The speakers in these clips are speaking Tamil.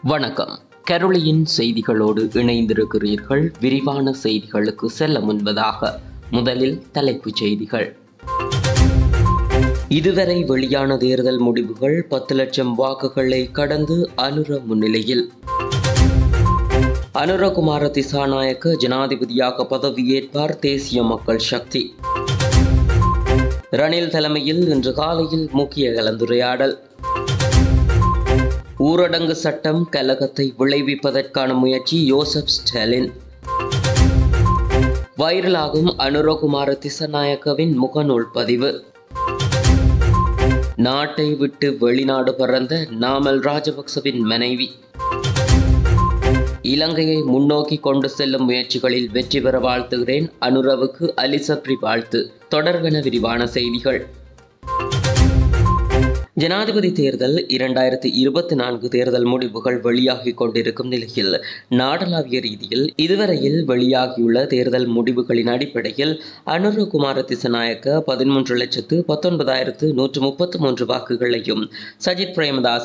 வணக்கம். கரோலியின் செய்திகளோடு இணைந்திருக்கிறீர்கள். விரிவான செய்திகளுக்கு செல்ல முன்பதாக முதலில் தலைப்புச் செய்திகள். இதுவரை வெளியான தேர்தல் முடிவுகள் 10 லட்சம் வாக்குகளை கடந்து அனுர முன்னிலையில். அனுரகுமார திசாநாயக்க ஜனாதிபதியாக பதவியேற்பார் தேசிய மக்கள் சக்தி. ரணில் தலைமையில் இன்று காலையில் முக்கிய கலந்துரையாடல். ஊரடங்கு சட்டம் கலகத்தை விளைவிப்பதற்கான முயற்சி யோசப் ஸ்டாலின். வைரலாகும் அனுரகுமார திசாநாயக்கவின் முகநூல் பதிவு. நாட்டை விட்டு வெளிநாடு பறந்த நாமல் ராஜபக்சவின் மனைவி. இலங்கையை முன்னோக்கி கொண்டு செல்லும் முயற்சிகளில் வெற்றி பெற வாழ்த்துகிறேன். அனுரவுக்கு அலிசப்ரி வாழ்த்து. தொடர்பென விரிவான செய்திகள். ஜனாதிபதி தேர்தல் 2024 தேர்தல் முடிவுகள் வெளியாகி கொண்டிருக்கும் நிலையில் நாடளாவிய ரீதியில் இதுவரையில் வெளியாகியுள்ள தேர்தல் முடிவுகளின் அடிப்படையில் அனுரகுமார திசாநாயக்க 13,19,133 வாக்குகளையும், சஜித் பிரேமதாச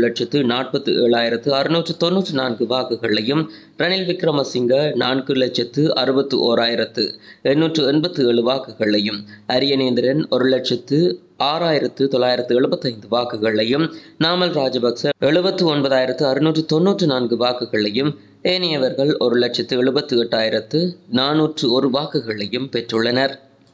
8,47,694 வாக்குகளையும், ரணில் விக்ரமசிங்க 4,61,887 வாக்குகளையும், அரியநேந்திரன் 1,06,975 வாக்குகளையும், நாமல் ராஜபக்ச 79,694 வாக்குகளையும், ஏனையவர்கள் 1,78,401 வாக்குகளையும் பெற்றுள்ளனர்.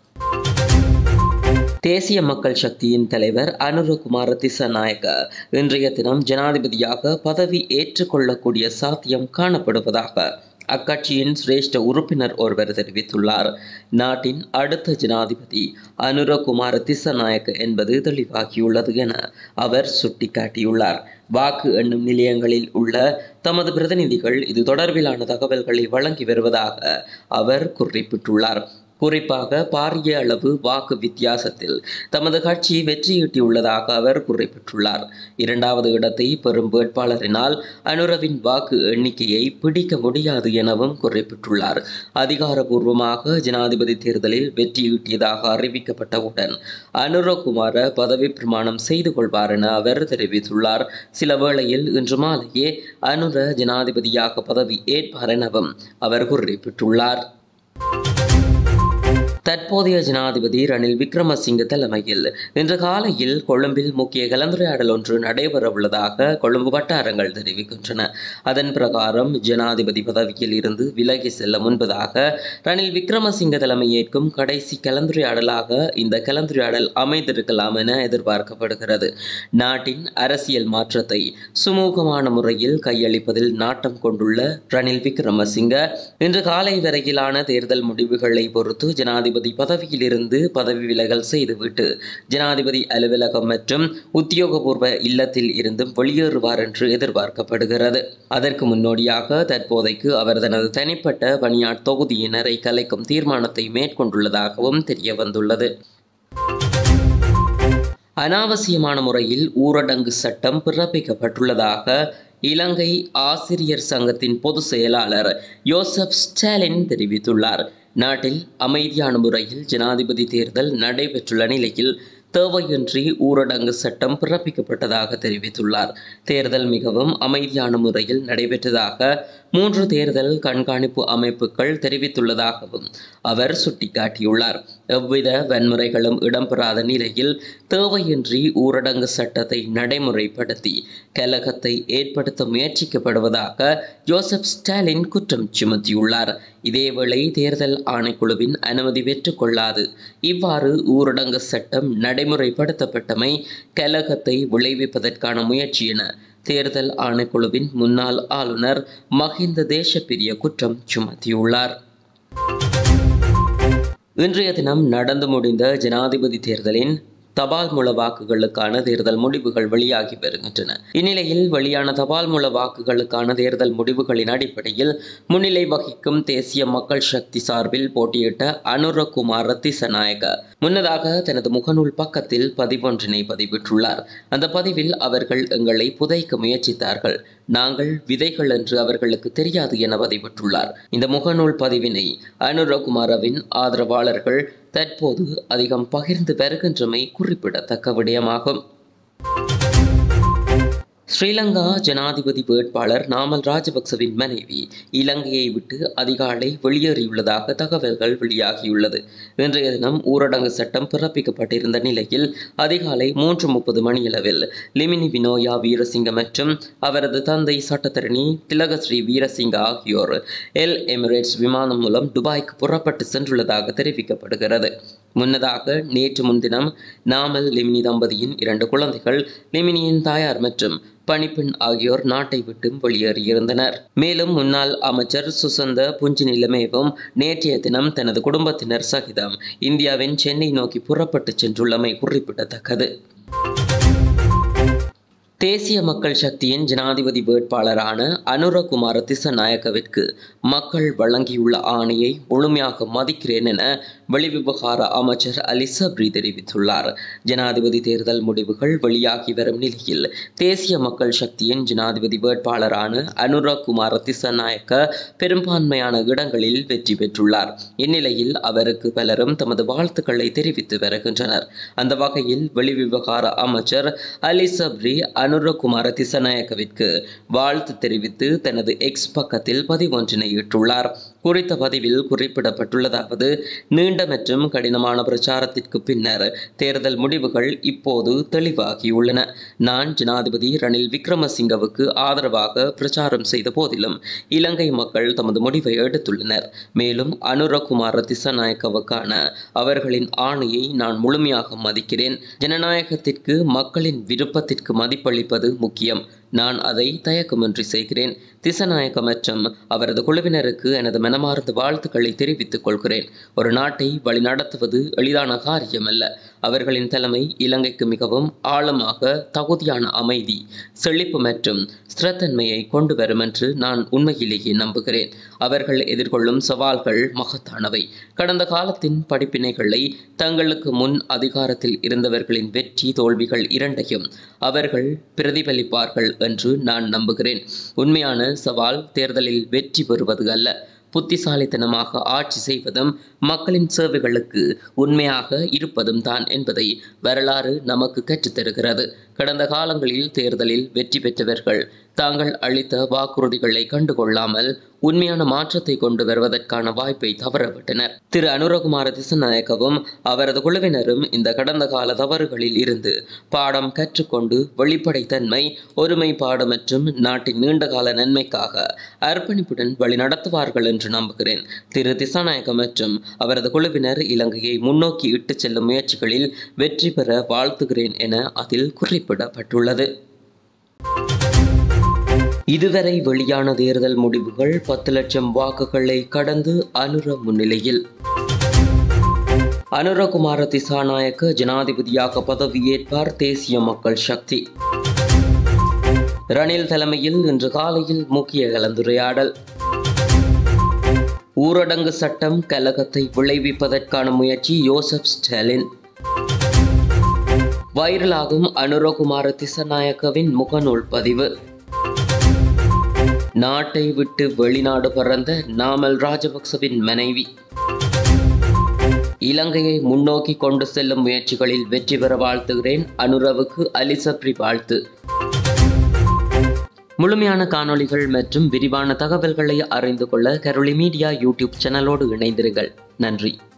தேசிய மக்கள் சக்தியின் தலைவர் அனுரகுமார திசாநாயக்க இன்றைய தினம் ஜனாதிபதியாக பதவி ஏற்றுக்கொள்ளக்கூடிய சாத்தியம் காணப்படுவதாக அக்கட்சியின் சிரேஷ்ட உறுப்பினர் ஒருவர் தெரிவித்துள்ளார். நாட்டின் அடுத்த ஜனாதிபதி அனுரகுமார திசாநாயக்க என்பது தெளிவாகியுள்ளது என அவர் சுட்டிக்காட்டியுள்ளார். வாக்கு எண்ணும் நிலையங்களில் உள்ள தமது பிரதிநிதிகள் இது தொடர்பிலான தகவல்களை வழங்கி வருவதாக அவர் குறிப்பிட்டுள்ளார். குறிப்பாக பாரிய அளவு வாக்கு வித்தியாசத்தில் தமது கட்சி வெற்றியீட்டியுள்ளதாக அவர் குறிப்பிட்டுள்ளார். 2வது இடத்தை பெறும் வேட்பாளரினால் அனுரவின் வாக்கு எண்ணிக்கையை பிடிக்க முடியாது எனவும் குறிப்பிட்டுள்ளார். அதிகாரபூர்வமாக ஜனாதிபதி தேர்தலில் வெற்றியீட்டியதாக அறிவிக்கப்பட்டவுடன் அனுரகுமார பதவி பிரமாணம் செய்து கொள்வார் என அவர் தெரிவித்துள்ளார். சில வேளையில் இன்று மாலையே அனுர ஜனாதிபதியாக பதவி ஏற்பார் எனவும் அவர் குறிப்பிட்டுள்ளார். தற்போதைய ஜனாதிபதி ரணில் விக்ரமசிங்க தலைமையில் இன்று காலையில் கொழும்பில் முக்கிய கலந்துரையாடல் ஒன்று நடைபெறவுள்ளதாக கொழும்பு வட்டாரங்கள் தெரிவிக்கின்றன. அதன் பிரகாரம் ஜனாதிபதி பதவியில் இருந்து விலகி செல்ல முன்பதாக ரணில் விக்ரமசிங்க தலைமையேற்கும் கடைசி கலந்துரையாடலாக இந்த கலந்துரையாடல் அமைந்திருக்கலாம் என எதிர்பார்க்கப்படுகிறது. நாட்டின் அரசியல் மாற்றத்தை சுமூகமான முறையில் கையளிப்பதில் நாட்டம் கொண்டுள்ள ரணில் விக்ரமசிங்க இன்று காலை வரையிலான தேர்தல் முடிவுகளை பொறுத்து ஜனாதிபதி பதவியிலிருந்து பதவி விலகல் செய்துவிட்டு ஜனாதிபதி அலுவலகம் மற்றும் உத்தியோகபூர்வ இல்லத்தில் இருந்தும் வெளியேறுவார் என்று எதிர்பார்க்கப்படுகிறது. அதற்கு முன்னோடியாக தற்போதைக்கு அவர் தனது தனிப்பட்ட பணியாட் தொகுதியினரை கலைக்கும் தீர்மானத்தை மேற்கொண்டுள்ளதாகவும் தெரிய வந்துள்ளது. அனாவசியமான முறையில் ஊரடங்கு சட்டம் பிறப்பிக்கப்பட்டுள்ளதாக இலங்கை ஆசிரியர் சங்கத்தின் பொதுச் செயலாளர் யோசப் ஸ்டாலின் தெரிவித்துள்ளார். நாட்டில் அமைதியான முறையில் ஜனாதிபதி தேர்தல் நடைபெற்றுள்ள நிலையில் தேவையின்றி ஊரடங்கு சட்டம் பிறப்பிக்கப்பட்டதாக தெரிவித்துள்ளார். தேர்தல் மிகவும் அமைதியான முறையில் நடைபெற்றதாக 3 தேர்தல் கண்காணிப்பு அமைப்புகள் தெரிவித்துள்ளதாகவும் அவர் சுட்டிக்காட்டியுள்ளார். எவ்வித வன்முறைகளும் இடம்பெறாத நிலையில் தேவையின்றி ஊரடங்கு சட்டத்தை நடைமுறைப்படுத்தி கலகத்தை ஏற்படுத்த முயற்சிக்கப்படுவதாக யோசப் ஸ்டாலின் குற்றம் சுமத்தியுள்ளார். இதேவேளை தேர்தல் ஆணைக்குழுவின் அனுமதி பெற்றுக்கொள்ளாது இவ்வாறு ஊரடங்கு சட்டம் நடைமுறைப்படுத்தப்பட்டமை கலகத்தை விளைவிப்பதற்கான முயற்சி என தேர்தல் ஆணைக்குழுவின் முன்னாள் ஆளுநர் மஹிந்த தேசப்பிரிய குற்றம் சுமத்தியுள்ளார். இன்றைய தினம் நடந்து முடிந்த ஜனாதிபதி தேர்தலின் தபால் மூல வாக்குகளுக்கான தேர்தல் முடிவுகள் வெளியாகி வருகின்றன. இந்நிலையில் வெளியான தபால் மூல வாக்குகளுக்கான தேர்தல் முடிவுகளின் அடிப்படையில் முன்னிலை வகிக்கும் தேசிய மக்கள் சக்தி சார்பில் போட்டியிட்ட அனுரகுமார திசாநாயக்க முன்னதாக தனது முகநூல் பக்கத்தில் பதிவொன்றினை பதிவிட்டுள்ளார். அந்த பதிவில் அவர்கள் எங்களை புதைக்க முயற்சித்தார்கள், நாங்கள் விதைகள் என்று அவர்களுக்கு தெரியாது என பதிவிட்டுள்ளார். இந்த முகநூல் பதிவினை அனுரகுமாரவின் ஆதரவாளர்கள் தற்போது அதிகம் பகிர்ந்து வருகின்றமை குறிப்பிடத்தக்க விடயமாகும். ஸ்ரீலங்கா ஜனாதிபதி வேட்பாளர் நாமல் ராஜபக்சவின் மனைவி இலங்கையை விட்டு அதிகாலை வெளியேறியுள்ளதாக தகவல்கள் வெளியாகியுள்ளது. இன்றைய தினம் ஊரடங்கு சட்டம் பிறப்பிக்கப்பட்டிருந்த நிலையில் அதிகாலை 3:30 மணியளவில் லிமினி வினோயா வீரசிங்க மற்றும் அவரது தந்தை சட்டத்தரணி திலகஸ்ரீ வீரசிங்க ஆகியோர் எல் எமிரேட்ஸ் விமானம் மூலம் துபாய்க்கு புறப்பட்டு சென்றுள்ளதாக தெரிவிக்கப்படுகிறது. முன்னதாக நேற்று முன்தினம் நாமல் லிமினி தம்பதியின் 2 குழந்தைகள், லிமினியின் தாயார் மற்றும் பணிப்பெண் ஆகியோர் நாட்டை விட்டு வெளியேறியிருந்தனர். மேலும் முன்னாள் அமைச்சர் சுசந்த புஞ்சிநிலமேவும் நேற்றைய தினம் தனது குடும்பத்தினர் சகிதம் இந்தியாவின் சென்னை நோக்கி புறப்பட்டு சென்றுள்ளமை குறிப்பிடத்தக்கது. தேசிய மக்கள் சக்தியின் ஜனாதிபதி வேட்பாளரான அனுரகுமார திசநாயக்கவிற்கு மக்கள் வழங்கியுள்ள ஆணையை முழுமையாக மதிக்கிறேன் என வெளிவிவகார அமைச்சர் அலி சப்ரி தெரிவித்துள்ளார். ஜனாதிபதி தேர்தல் முடிவுகள் வெளியாகி வரும் நிலையில் தேசிய மக்கள் சக்தியின் ஜனாதிபதி வேட்பாளரான அனுரகுமார திசநாயக்க பெரும்பான்மையான இடங்களில் வெற்றி பெற்றுள்ளார். இந்நிலையில் அவருக்கு பலரும் தமது வாழ்த்துக்களை தெரிவித்து வருகின்றனர். அந்த வகையில் வெளிவிவகார அமைச்சர் அலி சப்ரி அனுரகுமார திசநாயக்கவிற்கு வாழ்த்து தெரிவித்து தனது எக்ஸ் பக்கத்தில் பதிவொன்றினை இட்டுள்ளார். குறித்த பதிவில் குறிப்பிடப்பட்டுள்ளதாவது: நீண்ட மற்றும் கடினமான பிரச்சாரத்திற்கு பின்னர் தேர்தல் முடிவுகள் இப்போது தெளிவாகியுள்ளன. நான் ஜனாதிபதி ரணில் விக்ரமசிங்கவுக்கு ஆதரவாக பிரச்சாரம் செய்த போதிலும் இலங்கை மக்கள் தமது முடிவை எடுத்துள்ளனர். மேலும் அனுரகுமார திசநாயக்கவுக்கான அவர்களின் ஆணையை நான் முழுமையாக மதிக்கிறேன். ஜனநாயகத்திற்கு மக்களின் விருப்பத்திற்கு மதிப்பளிப்பது முக்கியம். நான் அதை தயக்கமின்றி செய்கிறேன். திசநாயக்க மற்றும் அவரது குழுவினருக்கு எனது மனமார்ந்த வாழ்த்துக்களை தெரிவித்துக் கொள்கிறேன். ஒரு நாட்டை வழிநடத்துவது எளிதான காரியமல்ல. அவர்களின் தலைமை இலங்கைக்கு மிகவும் ஆழமாக தகுதியான அமைதி, செழிப்பு மற்றும் ஸ்திரத்தன்மையை கொண்டு வரும் என்று நான் உண்மையிலேயே நம்புகிறேன். அவர்கள் எதிர்கொள்ளும் சவால்கள் மகத்தானவை. கடந்த காலத்தின் படிப்பினைகளை, தங்களுக்கு முன் அதிகாரத்தில் இருந்தவர்களின் வெற்றி தோல்விகள் இரண்டையும் அவர்கள் பிரதிபலிப்பார்கள் என்று நான் நம்புகிறேன். உண்மையான சவால் தேர்தலில் வெற்றி பெறுவது அல்ல, புத்திசாலித்தனமாக ஆட்சி செய்வதும் மக்களின் சேவைகளுக்கு உண்மையாக இருப்பதும் தான் என்பதை வரலாறு நமக்கு கற்றுத்தருகிறது. கடந்த காலங்களில் தேர்தலில் வெற்றி பெற்றவர்கள் தாங்கள் அளித்த வாக்குறுதிகளை கண்டுகொள்ளாமல் உண்மையான மாற்றத்தை கொண்டு வருவதற்கான வாய்ப்பை தவறவிட்டனர். திரு அனுரகுமார திசநாயக்கவும் அவரது குழுவினரும் இந்த கடந்த கால தவறுகளில் இருந்து பாடம் கற்றுக்கொண்டு வெளிப்படைத்தன்மை, ஒருமைப்பாடு மற்றும் நாட்டின் நீண்டகால நன்மைக்காக அர்ப்பணிப்புடன் வழிநடத்துவார்கள் என்று நம்புகிறேன். திரு திசாநாயக்க மற்றும் அவரது குழுவினர் இலங்கையை முன்னோக்கி இட்டுச் செல்லும் முயற்சிகளில் வெற்றி பெற வாழ்த்துகிறேன் என அதில் குறிப்பிடப்பட்டுள்ளது. இதுவரை வெளியான தேர்தல் முடிவுகள் 10 லட்சம் வாக்குகளை கடந்து அனுர முன்னிலையில். அனுரகுமார திசாநாயக்க ஜனாதிபதியாக பதவியேற்பார் தேசிய மக்கள் சக்தி. ரணில் தலைமையில் இன்று காலையில் முக்கிய கலந்துரையாடல். ஊரடங்கு சட்டம் கலகத்தை விளைவிப்பதற்கான முயற்சி யோசப் ஸ்டாலின். வைரலாகும் அனுரகுமார திசநாயக்கவின் முகநூல் பதிவு. நாட்டை விட்டு வெளிநாடு பறந்த நாமல் ராஜபக்சவின் மனைவி. இலங்கையை முன்னோக்கி கொண்டு செல்லும் முயற்சிகளில் வெற்றி பெற வாழ்த்துகிறேன். அனுரவுக்கு அலி சப்ரி வாழ்த்து. முழுமையான காணொளிகள் மற்றும் விரிவான தகவல்களை அறிந்து கொள்ள கரோலி மீடியா யூடியூப் சேனலோடு இணைந்திருங்கள். நன்றி.